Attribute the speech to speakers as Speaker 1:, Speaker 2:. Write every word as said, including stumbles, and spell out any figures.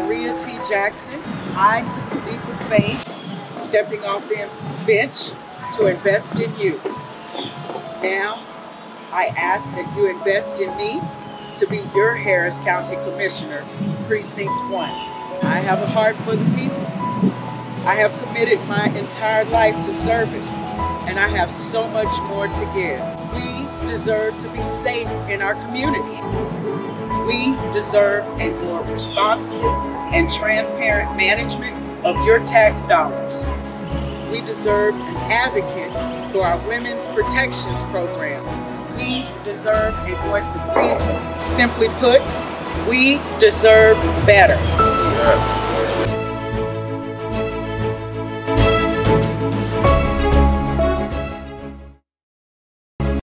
Speaker 1: Maria T. Jackson. I took a leap of faith, stepping off the bench to invest in you. Now, I ask that you invest in me to be your Harris County Commissioner, Precinct one. I have a heart for the people. I have committed my entire life to service, and I have so much more to give. We deserve to be safe in our community. We deserve a more responsible and transparent management of your tax dollars. We deserve an advocate for our Women's Protections Program. We deserve a voice of reason. Simply put, we deserve better.
Speaker 2: Yes.